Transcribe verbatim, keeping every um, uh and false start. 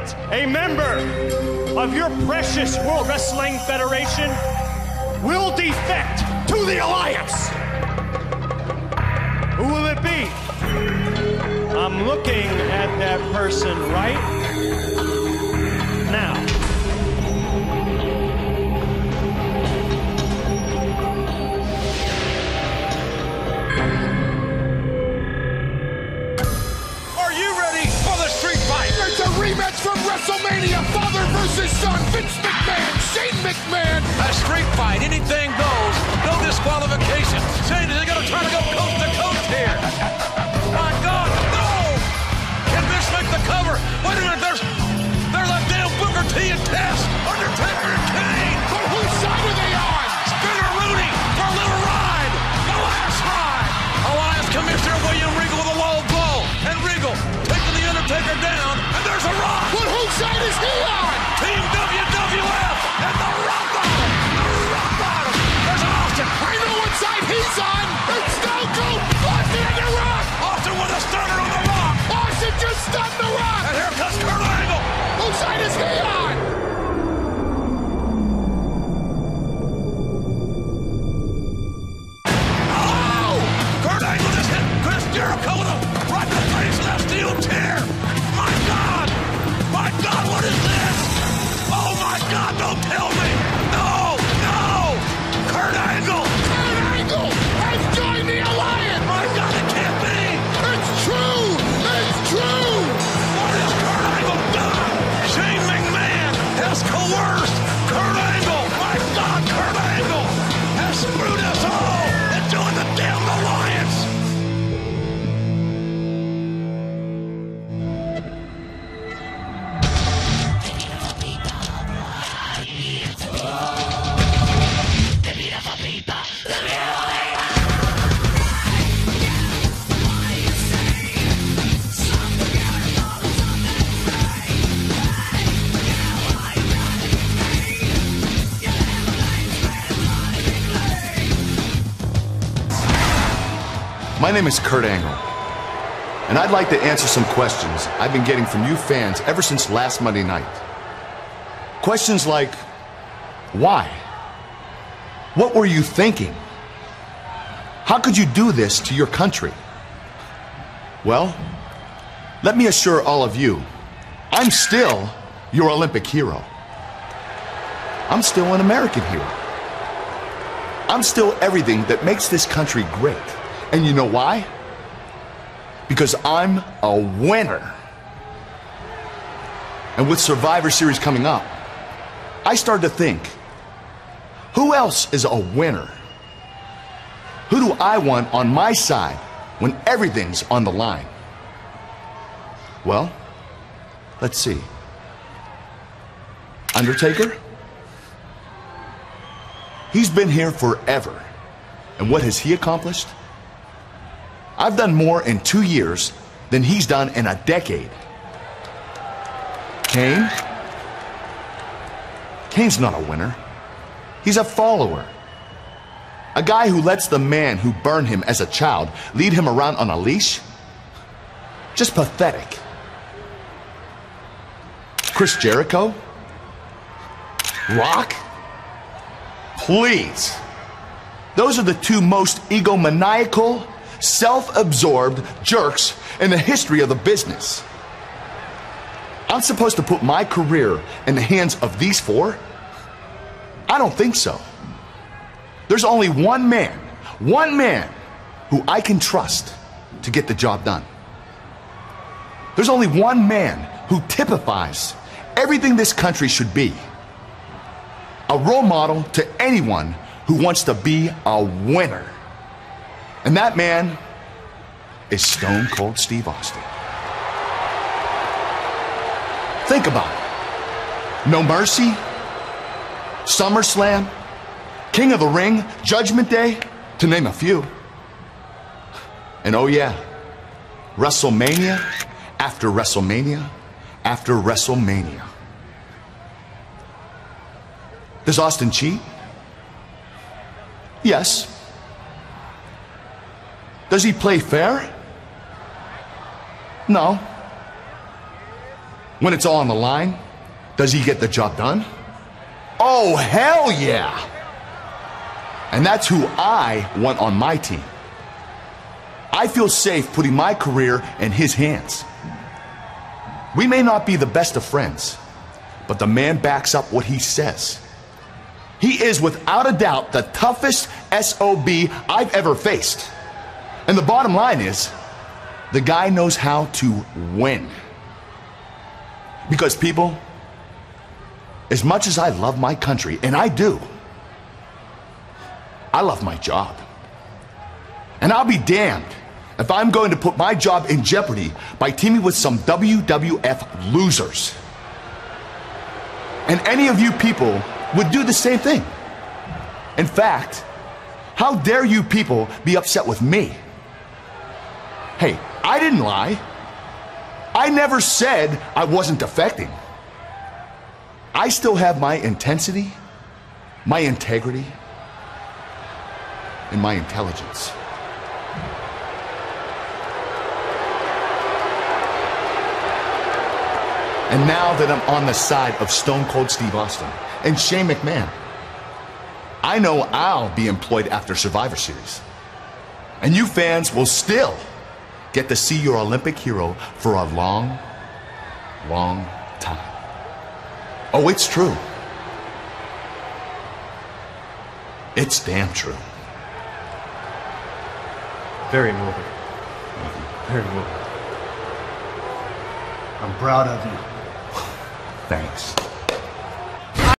tonight, a member of your precious World Wrestling Federation will defect to the Alliance. Who will it be? I'm looking at that person right now. Are you ready for the street fight? It's a rematch from WrestleMania. Father versus son. Vince McMahon, Shane McMahon. A street fight, anything goes. No disqualification. Shane, they're going to try to go coast to coast here. My God, no! Can Vince make the cover? Wait a minute, there's, there's a damn Booker T and Test. Undertaker and Kane. But whose side are they on? Spinner Rooney for a little ride. The last ride. Alliance Commissioner William Regal with a low blow. And Regal taking the Undertaker down. And there's a Rock. But whose side is he on? Team W W F and the Rock Bottom. The Rock Bottom. There's Austin. I know what side he's on. It's Stone Cold Austin and the Rock. Austin with a stunner on the Rock. Austin just stunned the Rock. And here comes Kurt Angle. Whose side is he on? Oh! Kurt Angle just hit Chris Jericho with a right in the face of that steel chair. My God! My God, what is this? Oh my God, don't tell me! No! No! Kurt Angle! Kurt Angle has joined the Alliance. My God, it can't be! It's true. It's true. What has Kurt Angle done? Shane McMahon has coerced Kurt Angle! My God, Kurt Angle has screwed us all and joined the damn Alliance! My name is Kurt Angle, and I'd like to answer some questions I've been getting from you fans ever since last Monday night. Questions like, why? What were you thinking? How could you do this to your country? Well, let me assure all of you, I'm still your Olympic hero. I'm still an American hero. I'm still everything that makes this country great. And you know why? Because I'm a winner. And with Survivor Series coming up, I started to think, who else is a winner? Who do I want on my side when everything's on the line? Well, let's see. Undertaker? He's been here forever. And what has he accomplished? I've done more in two years than he's done in a decade. Kane? Kane's not a winner. He's a follower. A guy who lets the man who burned him as a child lead him around on a leash? Just pathetic. Chris Jericho? Rock? Please. Those are the two most egomaniacal, self-absorbed jerks in the history of the business. I'm supposed to put my career in the hands of these four? I don't think so. There's only one man, one man who I can trust to get the job done. There's only one man who typifies everything this country should be. A role model to anyone who wants to be a winner. And that man is Stone Cold Steve Austin. Think about it. No Mercy, SummerSlam, King of the Ring, Judgment Day, to name a few. And oh yeah, WrestleMania after WrestleMania after WrestleMania. Does Austin cheat? Yes. Does he play fair? No. When it's all on the line, does he get the job done? Oh, hell yeah! And that's who I want on my team. I feel safe putting my career in his hands. We may not be the best of friends, but the man backs up what he says. He is without a doubt the toughest S O B I've ever faced. And the bottom line is, the guy knows how to win. Because people, as much as I love my country, and I do, I love my job. And I'll be damned if I'm going to put my job in jeopardy by teaming with some W W F losers. And any of you people would do the same thing. In fact, how dare you people be upset with me? Hey, I didn't lie. I never said I wasn't defecting. I still have my intensity, my integrity, and my intelligence. And now that I'm on the side of Stone Cold Steve Austin and Shane McMahon, I know I'll be employed after Survivor Series. And you fans will still get to see your Olympic hero for a long, long time. Oh, it's true. It's damn true. Very moving. Very moving. I'm proud of you. Thanks.